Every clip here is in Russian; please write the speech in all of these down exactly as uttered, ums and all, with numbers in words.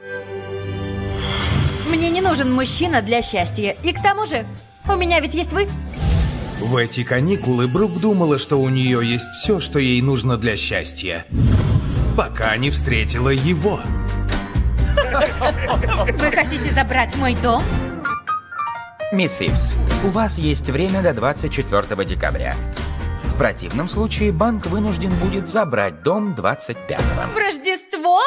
Мне не нужен мужчина для счастья. И к тому же, у меня ведь есть вы. В эти каникулы Брук думала, что у нее есть все, что ей нужно для счастья. Пока не встретила его. Вы хотите забрать мой дом? Мисс Фипс, у вас есть время до двадцать четвёртого декабря. В противном случае банк вынужден будет забрать дом двадцать пятого. В Рождество?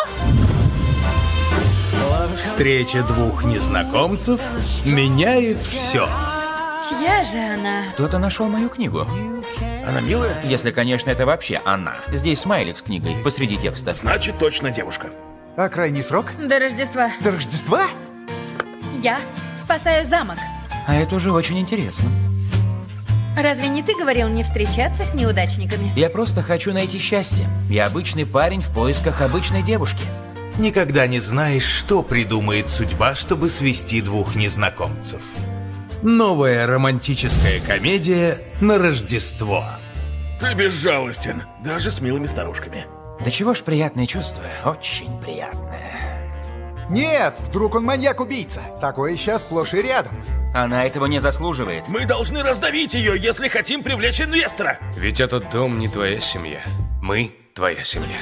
Встреча двух незнакомцев меняет все. Чья же она? Кто-то нашел мою книгу. Она милая? Если, конечно, это вообще она. Здесь смайлик с книгой посреди текста. Значит, точно девушка. А крайний срок? До Рождества. До Рождества? Я спасаю замок. А это уже очень интересно. Разве не ты говорил не встречаться с неудачниками? Я просто хочу найти счастье. Я обычный парень в поисках обычной девушки. Никогда не знаешь, что придумает судьба, чтобы свести двух незнакомцев. Новая романтическая комедия на Рождество. Ты безжалостен, даже с милыми старушками. Да чего ж приятное чувство, очень приятное. Нет, вдруг он маньяк-убийца. Такое сейчас сплошь и рядом. Она этого не заслуживает. Мы должны раздавить ее, если хотим привлечь инвестора. Ведь этот дом не твоя семья. Мы твоя семья.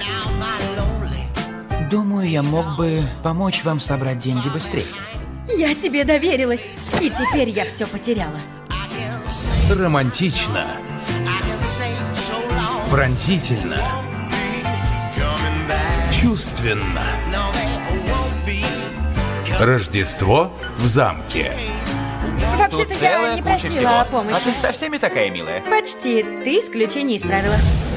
Думаю, я мог бы помочь вам собрать деньги быстрее. Я тебе доверилась, и теперь я все потеряла. Романтично. Пронзительно. Чувственно. Рождество в замке. Вообще-то я не куча просила всего. о помощи. А ты со всеми такая милая. Почти. Ты исключение исправила.